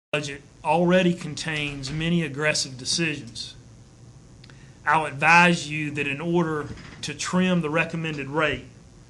budget already contains many aggressive decisions. I'll advise you that in order to trim the recommended rate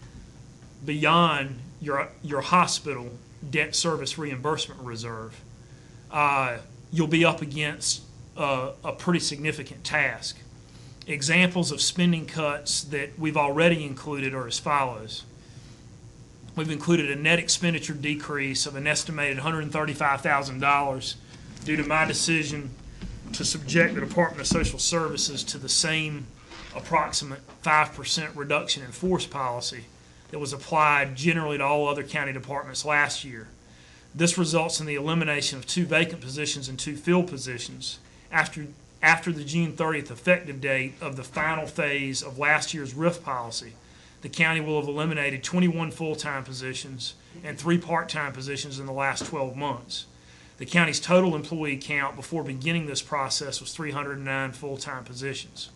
beyond your hospital debt service reimbursement reserve, you'll be up against a pretty significant task. Examples of spending cuts that we've already included are as follows. We've included a net expenditure decrease of an estimated $135,000 due to my decision to subject the Department of Social Services to the same approximate 5% reduction in force policy that was applied generally to all other county departments last year. This results in the elimination of 2 vacant positions and 2 filled positions. After the June 30th effective date of the final phase of last year's RIF policy, the county will have eliminated 21 full-time positions and 3 part-time positions in the last 12 months. The county's total employee count before beginning this process was 309 full-time positions.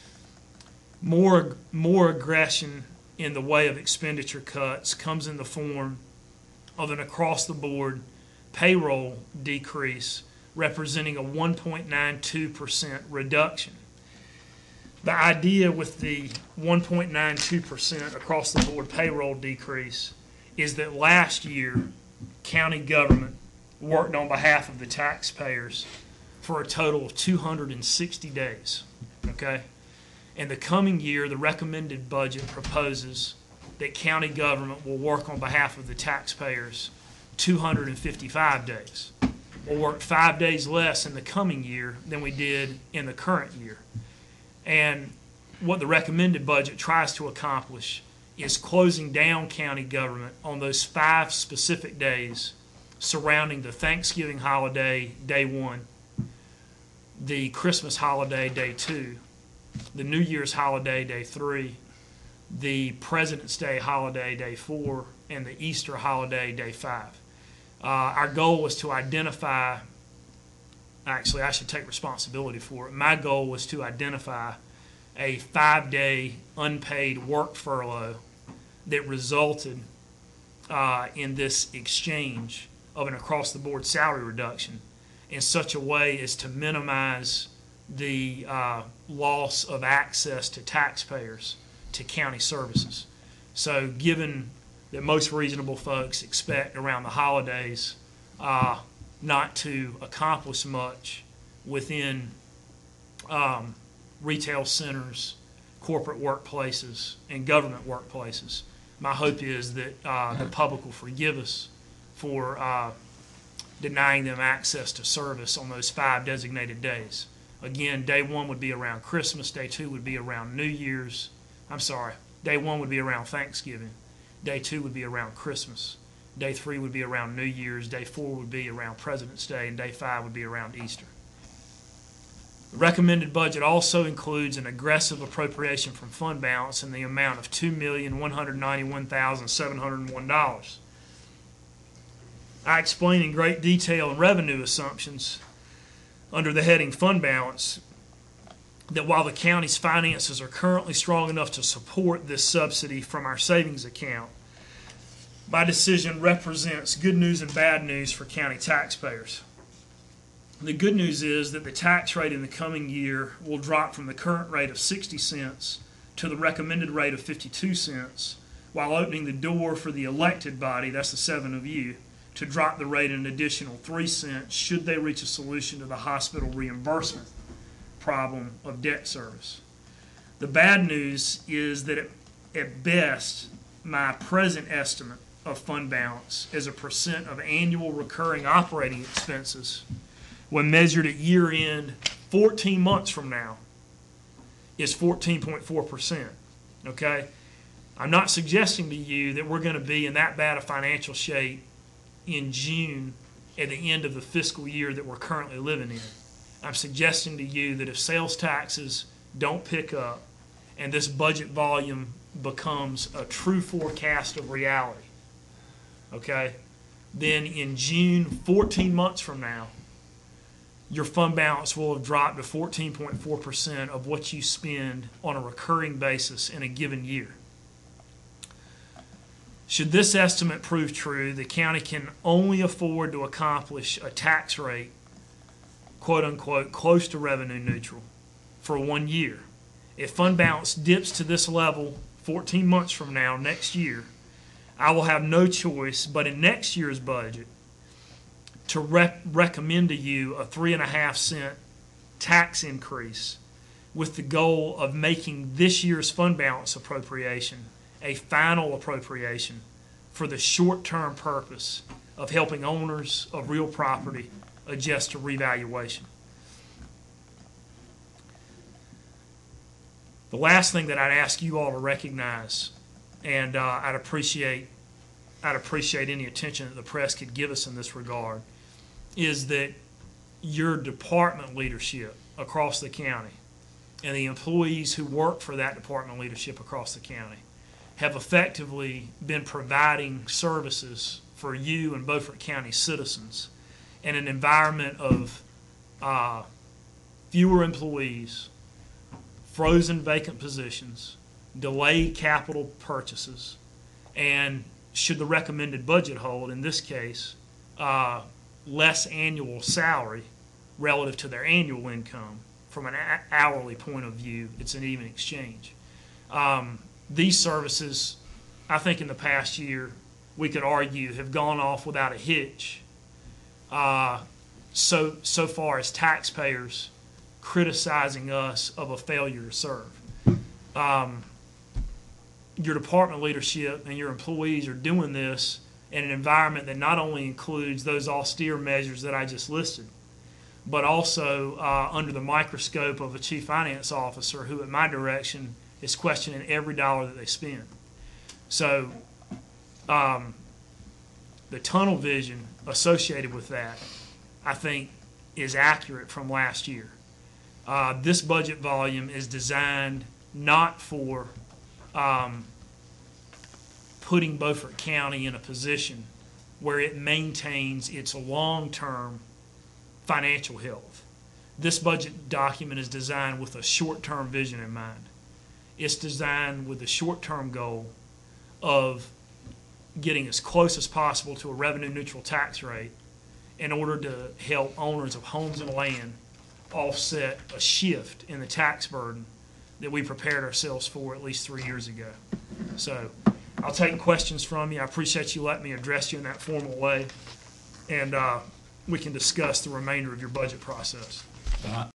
More aggression in the way of expenditure cuts comes in the form of an across-the-board payroll decrease representing a 1.92% reduction. The idea with the 1.92% across the board payroll decrease is that last year county government worked on behalf of the taxpayers for a total of 260 days. Okay? In the coming year, the recommended budget proposes that county government will work on behalf of the taxpayers 255 days. We'll work 5 days less in the coming year than we did in the current year. And what the recommended budget tries to accomplish is closing down county government on those 5 specific days surrounding the Thanksgiving holiday, day 1, the Christmas holiday, day 2, the New Year's holiday, day 3, the President's Day holiday, day 4, and the Easter holiday, day 5. Our goal was to identify, actually I should take responsibility for it. My goal was to identify a 5-day unpaid work furlough that resulted in this exchange of an across-the-board salary reduction in such a way as to minimize the loss of access to taxpayers to county services. So given that most reasonable folks expect around the holidays not to accomplish much within retail centers, corporate workplaces, and government workplaces, my hope is that the public will forgive us for denying them access to service on those 5 designated days. Again, day 1 would be around Christmas, day 2 would be around New Year's. Day 1 would be around Thanksgiving, day 2 would be around Christmas, day 3 would be around New Year's, day 4 would be around President's Day, and day 5 would be around Easter. The recommended budget also includes an aggressive appropriation from fund balance in the amount of $2,191,701. I explain in great detail in revenue assumptions under the heading fund balance that while the county's finances are currently strong enough to support this subsidy from our savings account, my decision represents good news and bad news for county taxpayers. The good news is that the tax rate in the coming year will drop from the current rate of 60 cents to the recommended rate of 52 cents, while opening the door for the elected body, that's the 7 of you, to drop the rate an additional 3 cents should they reach a solution to the hospital reimbursement problem of debt service. The bad news is that at best, my present estimate of fund balance as a percent of annual recurring operating expenses when measured at year end 14 months from now is 14.4%. Okay? I'm not suggesting to you that we're going to be in that bad a financial shape in June at the end of the fiscal year that we're currently living in. I'm suggesting to you that if sales taxes don't pick up and this budget volume becomes a true forecast of reality, okay, then in June, 14 months from now, your fund balance will have dropped to 14.4% of what you spend on a recurring basis in a given year. Should this estimate prove true, the county can only afford to accomplish a tax rate, quote unquote, close to revenue neutral for 1 year. If fund balance dips to this level 14 months from now, next year, I will have no choice but in next year's budget to recommend to you a 3.5-cent tax increase with the goal of making this year's fund balance appropriation a final appropriation for the short-term purpose of helping owners of real property adjust to revaluation. The last thing that I'd ask you all to recognize, and I'd appreciate any attention that the press could give us in this regard, is that your department leadership across the county and the employees who work for that department leadership across the county have effectively been providing services for you and Beaufort County citizens in an environment of fewer employees, frozen vacant positions, delayed capital purchases, and should the recommended budget hold, in this case, less annual salary relative to their annual income. From an hourly point of view, it's an even exchange. These services, I think in the past year, we could argue, have gone off without a hitch so far as taxpayers criticizing us of a failure to serve. Your department leadership and your employees are doing this in an environment that not only includes those austere measures that I just listed, but also under the microscope of a chief finance officer who, at my direction, is questioning every dollar that they spend. So the tunnel vision associated with that, I think, is accurate from last year. This budget volume is designed not for putting Beaufort County in a position where it maintains its long-term financial health. This budget document is designed with a short-term vision in mind. It's designed with the short-term goal of getting as close as possible to a revenue-neutral tax rate in order to help owners of homes and land offset a shift in the tax burden that we prepared ourselves for at least 3 years ago. So I'll take questions from you. I appreciate you letting me address you in that formal way, and we can discuss the remainder of your budget process.